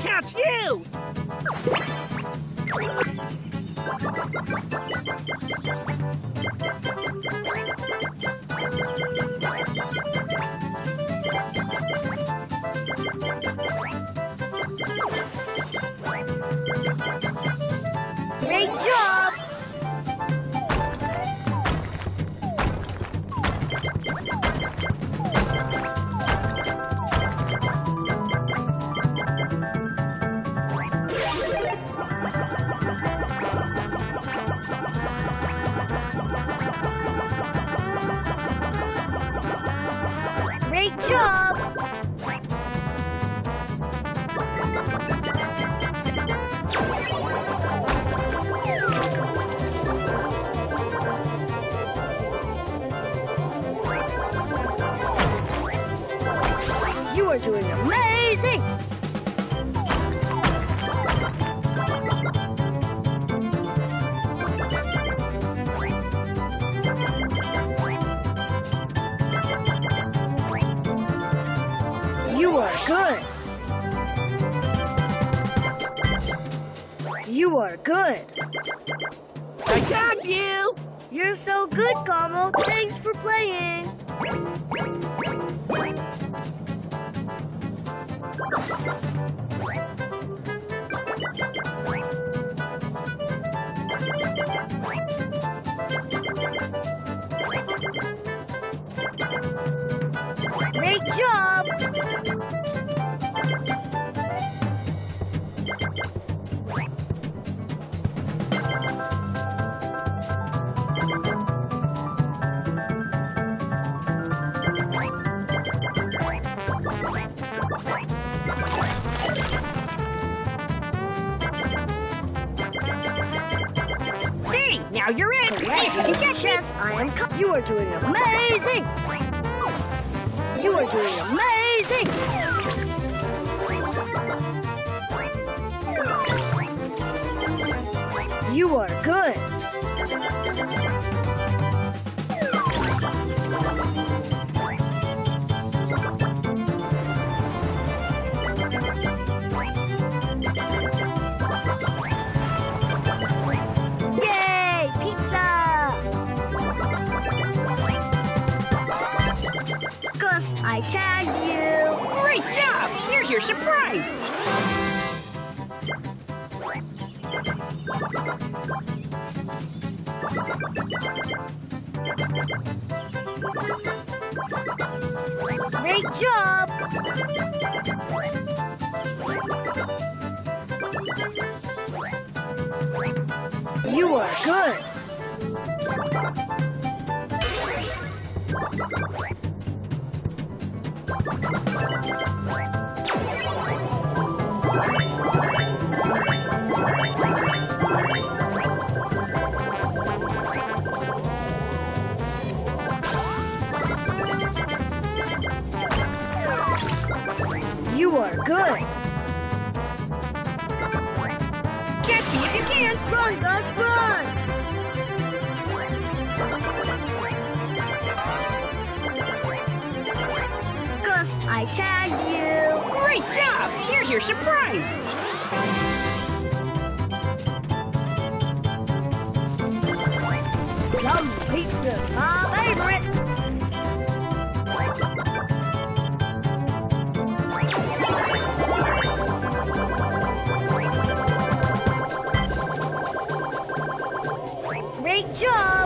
That's you! Great job! Great job! You are doing amazing! You are good! You are good! I tagged you! You're so good, Cosmo. Thanks for playing. Great job! Hey, now you're in! See if you can catch me! Yes, I am. You are doing amazing. You are doing amazing. You are good. Yay, pizza! Gus, I tagged you. Great job! Here's your surprise! Great job! You are good. You are good. Catch me if you can! Run, Gus, run! Gus, I tagged you. Great job! Here's your surprise! Yum, pizza's my favorite. Great job!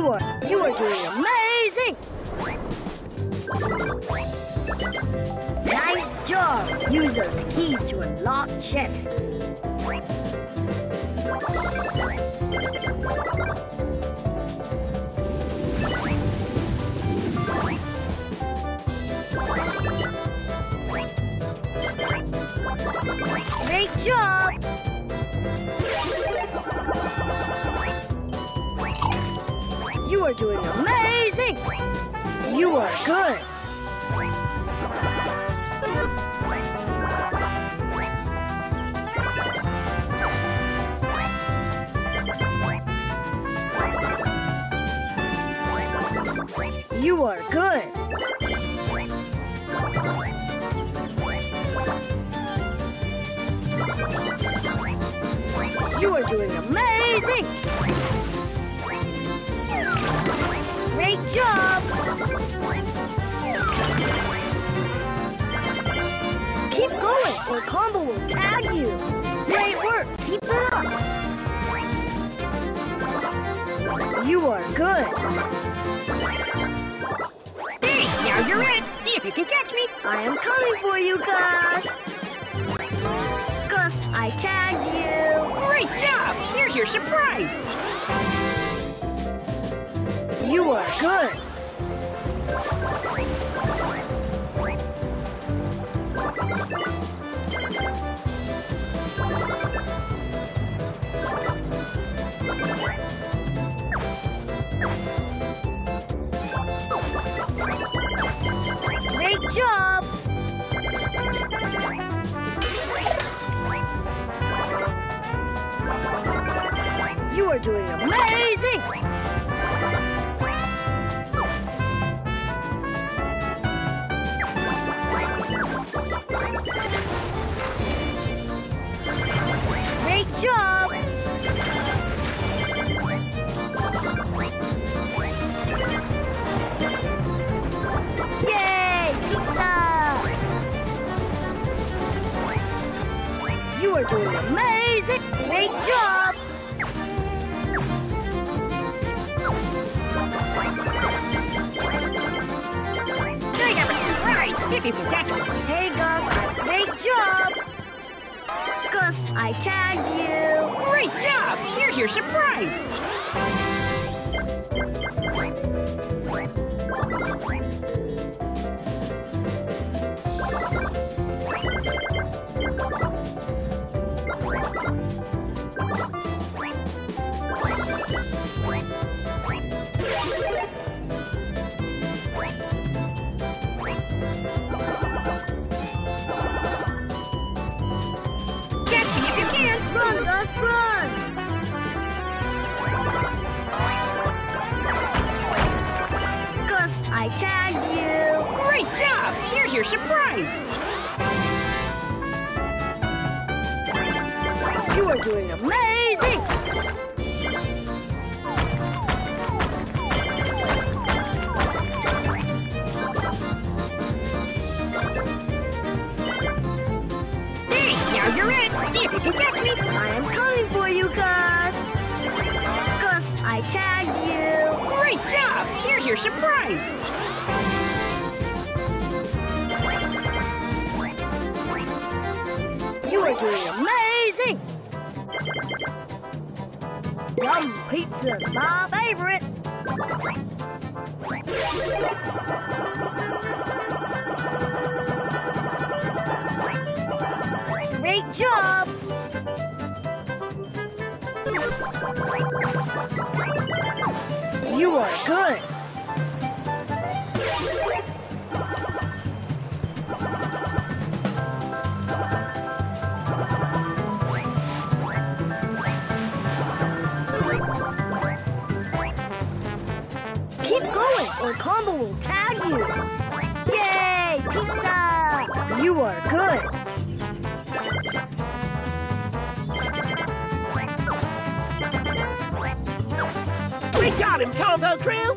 You are doing amazing! Nice job! Use those keys to unlock chests. Great job! You are doing amazing! You are good! You are good! You are doing amazing! Great job! Keep going or Combo will tag you! Great work! Keep it up! You are good! Hey, now you're it! See if you can catch me! I am coming for you, Gus! Gus, I tagged you! Great job! Here's your surprise! You are good! Great job! You are doing amazing! Great job! Yay! Pizza! You are doing amazing! Great job! I got a surprise! If you can catch me! Hey, Gus, great job! Gus, I tagged you! Great job! Here's your surprise! Run, Gus, run! Gus, I tagged you! Great job! Here's your surprise! You are doing amazing! Hey, now you're it! See if you can catch me! I am coming for you, Gus! Gus, I tagged you! Great job! Here's your surprise! You are doing amazing! Yum pizza's my favorite! Great job! You are good! Keep going or Combo will tag you! Yay! Pizza! You are good! We got him, Combo Crew!